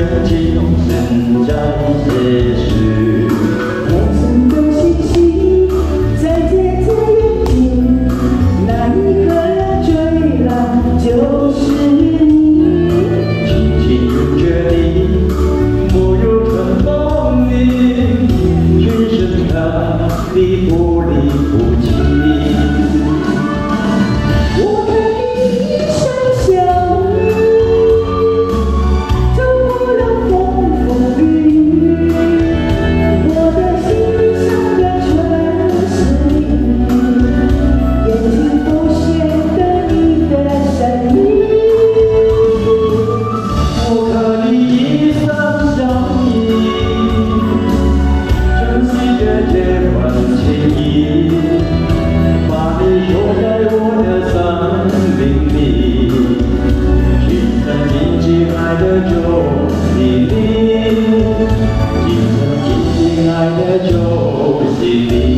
今生在结束。 我曾的信息再接再远近，那一刻追来就是你。 轻轻决定，不由春风里，全身它离不离不弃。 我可以一生相依，走过了风风雨雨。我的心上的全是你，眼睛浮现的你的身影。 我可以一生相依，珍惜着这份情谊，把你收在我的生命里，今生紧紧爱的就是你，今生紧紧爱的就是你。